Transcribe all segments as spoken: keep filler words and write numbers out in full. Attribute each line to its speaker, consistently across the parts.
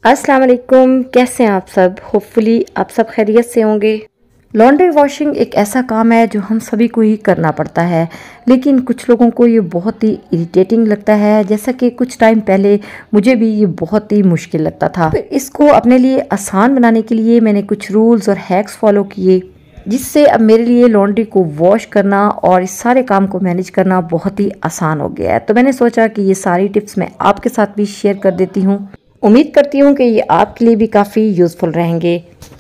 Speaker 1: अस्सलाम वालेकुम, कैसे हैं आप सब। होपफुली आप सब खैरियत से होंगे। लॉन्ड्री वॉशिंग एक ऐसा काम है जो हम सभी को ही करना पड़ता है, लेकिन कुछ लोगों को ये बहुत ही इरिटेटिंग लगता है। जैसा कि कुछ टाइम पहले मुझे भी ये बहुत ही मुश्किल लगता था। फिर इसको अपने लिए आसान बनाने के लिए मैंने कुछ रूल्स और हैक्स फॉलो किए, जिससे अब मेरे लिए लॉन्ड्री को वॉश करना और इस सारे काम को मैनेज करना बहुत ही आसान हो गया है। तो मैंने सोचा कि ये सारी टिप्स मैं आपके साथ भी शेयर कर देती हूँ। उम्मीद करती हूँ कि ये आपके लिए भी काफ़ी यूज़फुल रहेंगे।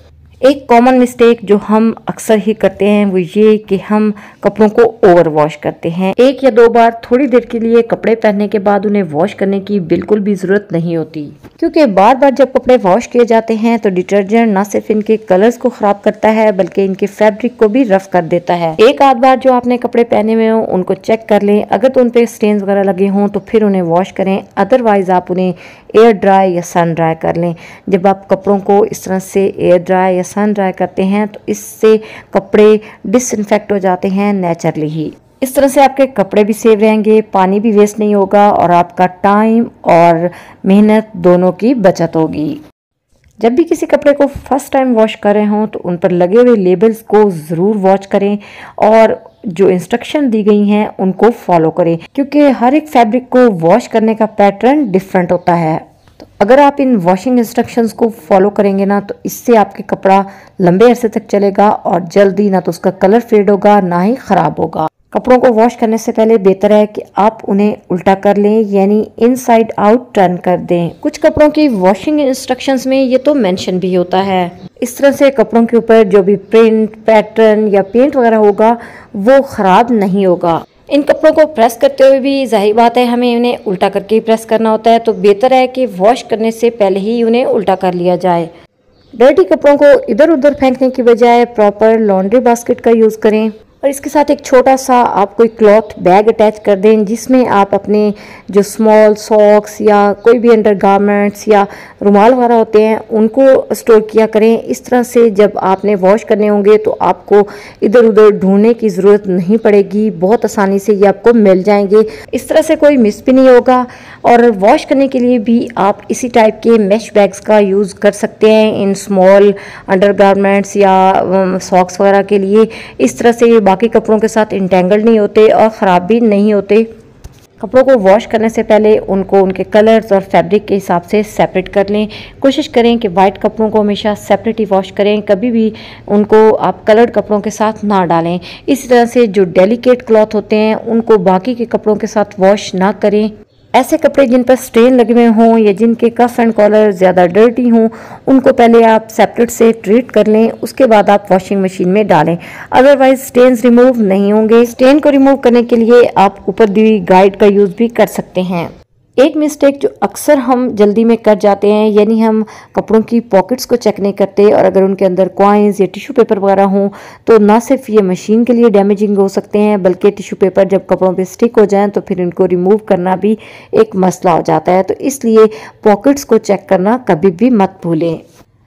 Speaker 1: एक कॉमन मिस्टेक जो हम अक्सर ही करते हैं वो ये कि हम कपड़ों को ओवर वॉश करते हैं। एक या दो बार थोड़ी देर के लिए कपड़े पहनने के बाद उन्हें वॉश करने की बिल्कुल भी ज़रूरत नहीं होती, क्योंकि बार बार जब कपड़े वॉश किए जाते हैं तो डिटर्जेंट ना सिर्फ इनके कलर्स को ख़राब करता है बल्कि इनके फैब्रिक को भी रफ कर देता है। एक आध बार जो आपने कपड़े पहने हुए हों उनको चेक कर लें, अगर तो उन पे स्टेन्स वगैरह लगे हों तो फिर उन्हें वॉश करें, अदरवाइज आप उन्हें एयर ड्राई या सन ड्राई कर लें। जब आप कपड़ों को इस तरह से एयर ड्राई या सन ड्राई करते हैं तो इससे कपड़े डिसइंफेक्ट हो जाते हैं नेचुरली ही। इस तरह से आपके कपड़े भी सेव रहेंगे, पानी भी वेस्ट नहीं होगा और आपका टाइम और मेहनत दोनों की बचत होगी। जब भी किसी कपड़े को फर्स्ट टाइम वॉश कर रहे हों तो उन पर लगे हुए लेबल्स को ज़रूर वॉच करें और जो इंस्ट्रक्शन दी गई हैं उनको फॉलो करें, क्योंकि हर एक फैब्रिक को वॉश करने का पैटर्न डिफरेंट होता है। तो अगर आप इन वॉशिंग इंस्ट्रक्शंस को फॉलो करेंगे ना तो इससे आपके कपड़ा लंबे अरसे तक चलेगा और जल्दी ना तो उसका कलर फेड होगा ना ही ख़राब होगा। कपड़ों को वॉश करने से पहले बेहतर है कि आप उन्हें उल्टा कर लें, यानी इनसाइड आउट टर्न कर दें। कुछ कपड़ों की वॉशिंग इंस्ट्रक्शंस में ये तो मेंशन भी होता है। इस तरह से कपड़ों के ऊपर जो भी प्रिंट, पैटर्न या पेंट वगैरह होगा वो ख़राब नहीं होगा। इन कपड़ों को प्रेस करते हुए भी जाहिर बात है हमें उन्हें उल्टा करके ही प्रेस करना होता है, तो बेहतर है कि वॉश करने से पहले ही उन्हें उल्टा कर लिया जाए। डर्टी कपड़ों को इधर उधर फेंकने की बजाय प्रॉपर लॉन्ड्री बास्केट का यूज़ करें और इसके साथ एक छोटा सा आप कोई क्लॉथ बैग अटैच कर दें, जिसमें आप अपने जो स्मॉल सॉक्स या कोई भी अंडर गारमेंट्स या रुमाल वगैरह होते हैं उनको स्टोर किया करें। इस तरह से जब आपने वॉश करने होंगे तो आपको इधर उधर ढूंढने की ज़रूरत नहीं पड़ेगी, बहुत आसानी से ये आपको मिल जाएंगे। इस तरह से कोई मिस भी नहीं होगा। और वॉश करने के लिए भी आप इसी टाइप के मैश बैग्स का यूज़ कर सकते हैं इन स्मॉल अंडर गारमेंट्स या सॉक्स वगैरह के लिए। इस तरह से ये बाकी कपड़ों के साथ इंटेंगल्ड नहीं होते और ख़राब भी नहीं होते। कपड़ों को वॉश करने से पहले उनको उनके कलर्स और फैब्रिक के हिसाब से सेपरेट कर लें। कोशिश करें कि वाइट कपड़ों को हमेशा सेपरेट ही वॉश करें, कभी भी उनको आप कलर्ड कपड़ों के साथ ना डालें। इसी तरह से जो डेलिकेट क्लॉथ होते हैं उनको बाकी के कपड़ों के साथ वॉश ना करें। ऐसे कपड़े जिन पर स्टेन लगे हुए हों या जिनके कफ एंड कॉलर ज़्यादा डर्टी हों उनको पहले आप सेपरेट से ट्रीट कर लें, उसके बाद आप वॉशिंग मशीन में डालें, अदरवाइज स्टेन्स रिमूव नहीं होंगे। स्टेन को रिमूव करने के लिए आप ऊपर दी हुई गाइड का यूज़ भी कर सकते हैं। एक मिस्टेक जो अक्सर हम जल्दी में कर जाते हैं, यानी हम कपड़ों की पॉकेट्स को चेक नहीं करते और अगर उनके अंदर कॉइन्स या टिश्यू पेपर वगैरह हों तो ना सिर्फ ये मशीन के लिए डैमेजिंग हो सकते हैं बल्कि टिश्यू पेपर जब कपड़ों पे स्टिक हो जाएं तो फिर इनको रिमूव करना भी एक मसला हो जाता है। तो इसलिए पॉकेट्स को चेक करना कभी भी मत भूलें।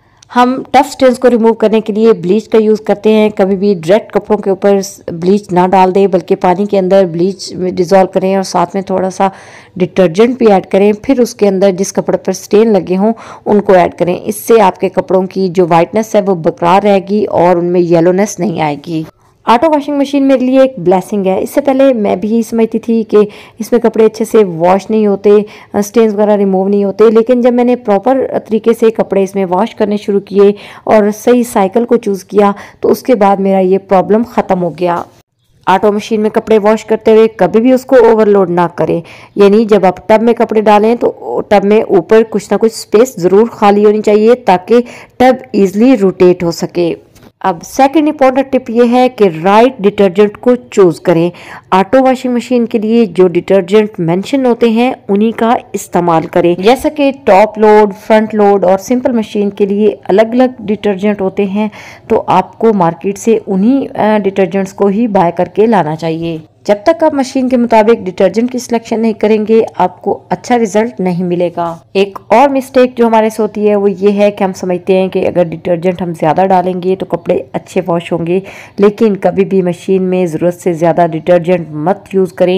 Speaker 1: हम टफ स्टेन्स को रिमूव करने के लिए ब्लीच का यूज़ करते हैं। कभी भी डायरेक्ट कपड़ों के ऊपर ब्लीच ना डाल दें बल्कि पानी के अंदर ब्लीच डिज़ोल्व करें और साथ में थोड़ा सा डिटर्जेंट भी ऐड करें, फिर उसके अंदर जिस कपड़े पर स्टेन लगे हों उनको ऐड करें। इससे आपके कपड़ों की जो वाइटनेस है वो बरकरार रहेगी और उनमें येलोनेस नहीं आएगी। ऑटो वॉशिंग मशीन मेरे लिए एक ब्लेसिंग है। इससे पहले मैं भी यही समझती थी कि इसमें कपड़े अच्छे से वॉश नहीं होते, स्टेन्स वगैरह रिमूव नहीं होते, लेकिन जब मैंने प्रॉपर तरीके से कपड़े इसमें वॉश करने शुरू किए और सही साइकिल को चूज़ किया तो उसके बाद मेरा ये प्रॉब्लम ख़त्म हो गया। ऑटो मशीन में कपड़े वॉश करते हुए कभी भी उसको ओवरलोड ना करें, यानी जब आप टब में कपड़े डालें तो टब में ऊपर कुछ ना कुछ स्पेस ज़रूर खाली होनी चाहिए ताकि टब ईजिली रोटेट हो सके। अब सेकंड इंपॉर्टेंट टिप ये है कि राइट डिटर्जेंट को चूज़ करें। ऑटो वॉशिंग मशीन के लिए जो डिटर्जेंट मेंशन होते हैं उन्हीं का इस्तेमाल करें, जैसा कि टॉप लोड, फ्रंट लोड और सिंपल मशीन के लिए अलग अलग डिटर्जेंट होते हैं, तो आपको मार्केट से उन्हीं डिटर्जेंट्स को ही बाय करके लाना चाहिए। जब तक आप मशीन के मुताबिक डिटर्जेंट की सिलेक्शन नहीं करेंगे आपको अच्छा रिजल्ट नहीं मिलेगा। एक और मिस्टेक जो हमारे से होती है वो ये है कि हम समझते हैं कि अगर डिटर्जेंट हम ज़्यादा डालेंगे तो कपड़े अच्छे वॉश होंगे, लेकिन कभी भी मशीन में ज़रूरत से ज़्यादा डिटर्जेंट मत यूज़ करें।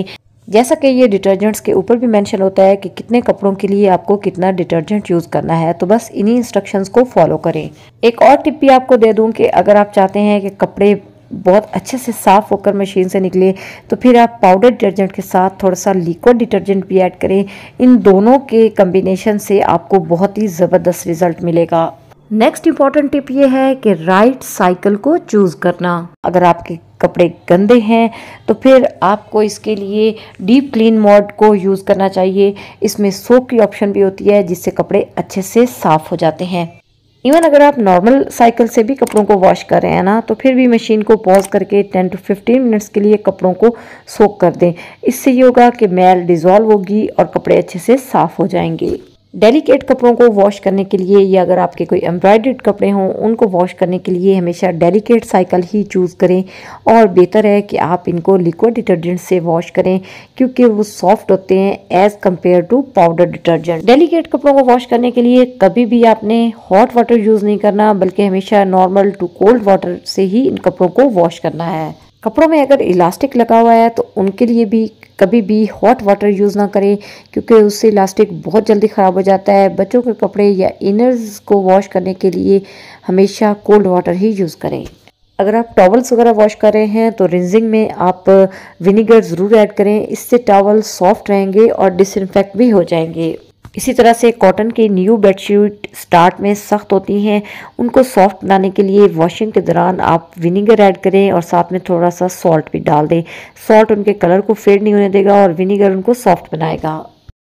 Speaker 1: जैसा कि ये डिटर्जेंट्स के ऊपर भी मेंशन होता है कि कितने कपड़ों के लिए आपको कितना डिटर्जेंट यूज़ करना है, तो बस इन्हीं इंस्ट्रक्शंस को फॉलो करें। एक और टिप भी आपको दे दूं कि अगर आप चाहते हैं कि कपड़े बहुत अच्छे से साफ़ होकर मशीन से निकले, तो फिर आप पाउडर डिटर्जेंट के साथ थोड़ा सा लिक्विड डिटर्जेंट भी ऐड करें। इन दोनों के कम्बिनेशन से आपको बहुत ही ज़बरदस्त रिजल्ट मिलेगा। नेक्स्ट इंपॉर्टेंट टिप ये है कि राइट साइकिल को चूज़ करना। अगर आपके कपड़े गंदे हैं तो फिर आपको इसके लिए डीप क्लीन मोड को यूज़ करना चाहिए। इसमें सोप की ऑप्शन भी होती है जिससे कपड़े अच्छे से साफ़ हो जाते हैं। इवन अगर आप नॉर्मल साइकिल से भी कपड़ों को वॉश कर रहे हैं ना, तो फिर भी मशीन को पॉज करके टेन टू फिफ्टीन मिनट्स के लिए कपड़ों को सोक कर दें। इससे ये होगा कि मैल डिज़ोल्व होगी और कपड़े अच्छे से साफ़ हो जाएंगे। डेलिकेट कपड़ों को वॉश करने के लिए या अगर आपके कोई एम्ब्रॉयडर्ड कपड़े हों उनको वॉश करने के लिए हमेशा डेलिकेट साइकिल ही चूज़ करें और बेहतर है कि आप इनको लिक्विड डिटर्जेंट से वॉश करें क्योंकि वो सॉफ्ट होते हैं as compare to powder detergent. Delicate कपड़ों को वॉश करने के लिए कभी भी आपने हॉट वाटर यूज़ नहीं करना, बल्कि हमेशा नॉर्मल टू कोल्ड वाटर से ही इन कपड़ों को वॉश करना है। कपड़ों में अगर इलास्टिक लगा हुआ है तो उनके लिए भी कभी भी हॉट वाटर यूज़ ना करें क्योंकि उससे इलास्टिक बहुत जल्दी ख़राब हो जाता है। बच्चों के कपड़े या इनर्स को वॉश करने के लिए हमेशा कोल्ड वाटर ही यूज़ करें। अगर आप टॉवल्स वगैरह वॉश कर रहे हैं तो रिंजिंग में आप विनीगर ज़रूर ऐड करें, इससे टॉवल सॉफ्ट रहेंगे और डिसइंफेक्ट भी हो जाएंगे। इसी तरह से कॉटन की न्यू बेडशीट स्टार्ट में सख्त होती हैं, उनको सॉफ्ट बनाने के लिए वॉशिंग के दौरान आप विनीगर ऐड करें और साथ में थोड़ा सा सॉल्ट भी डाल दें। सॉल्ट उनके कलर को फेड नहीं होने देगा और विनीगर उनको सॉफ्ट बनाएगा।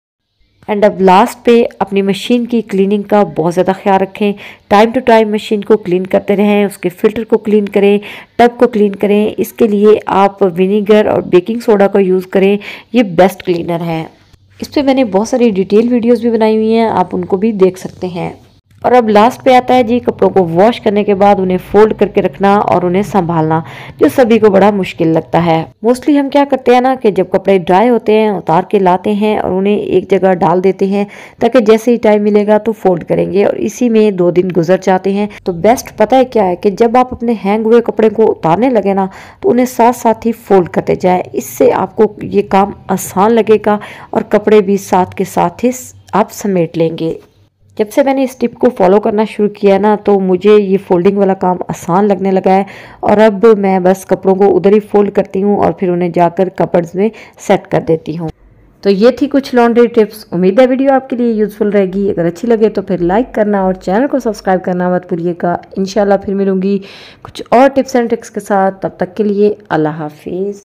Speaker 1: एंड अब लास्ट पे अपनी मशीन की क्लीनिंग का बहुत ज़्यादा ख्याल रखें। टाइम टू टाइम मशीन को क्लीन करते रहें, उसके फ़िल्टर को क्लीन करें, टब को क्लीन करें। इसके लिए आप विनीगर और बेकिंग सोडा का यूज़ करें, ये बेस्ट क्लीनर है। इस पर मैंने बहुत सारी डिटेल वीडियोस भी बनाई हुई हैं, आप उनको भी देख सकते हैं। और अब लास्ट पे आता है जी कपड़ों को वॉश करने के बाद उन्हें फोल्ड करके रखना और उन्हें संभालना, जो सभी को बड़ा मुश्किल लगता है। मोस्टली हम क्या करते हैं ना कि जब कपड़े ड्राई होते हैं उतार के लाते हैं और उन्हें एक जगह डाल देते हैं ताकि जैसे ही टाइम मिलेगा तो फोल्ड करेंगे, और इसी में दो दिन गुजर जाते हैं। तो बेस्ट पता है क्या है कि जब आप अपने हैंग हुए कपड़े को उतारने लगे ना तो उन्हें साथ साथ ही फोल्ड करते जाए। इससे आपको ये काम आसान लगेगा और कपड़े भी साथ के साथ ही आप समेट लेंगे। जब से मैंने इस टिप को फॉलो करना शुरू किया ना तो मुझे ये फोल्डिंग वाला काम आसान लगने लगा है और अब मैं बस कपड़ों को उधर ही फोल्ड करती हूँ और फिर उन्हें जाकर कपड्स में सेट कर देती हूँ। तो ये थी कुछ लॉन्ड्री टिप्स। उम्मीद है वीडियो आपके लिए यूजफुल रहेगी। अगर अच्छी लगे तो फिर लाइक करना और चैनल को सब्सक्राइब करना मत भूलिएगा। इंशाल्लाह फिर मिलूंगी कुछ और टिप्स एंड ट्रिक्स के साथ। तब तक के लिए अल्लाह हाफिज़।